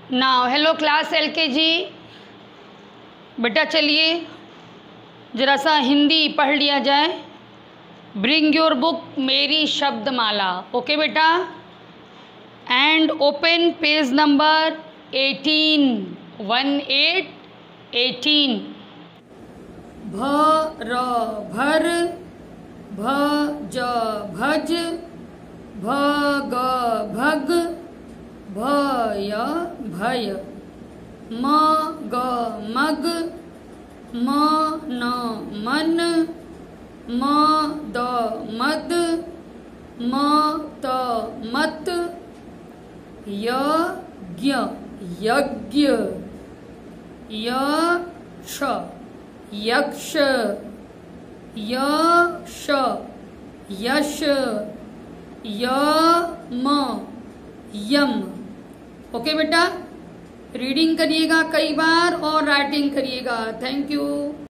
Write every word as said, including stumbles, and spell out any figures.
Now hello class L के जी। बेटा चलिए ज़रा सा हिंदी पढ़ लिया जाए। Bring your book Meri Shabdmala. Okay बेटा, and open page number eighteen. One eight eighteen. भ र भर, भ ज भज, भ ग भग, भय भय, म ग मग, म न मन, म द मद, म त मत, य ज्ञ यज्ञ, य क्ष यक्ष, य श यश, य म यम। ओके बेटा, रीडिंग करिएगा कई बार और राइटिंग करिएगा। Thank you.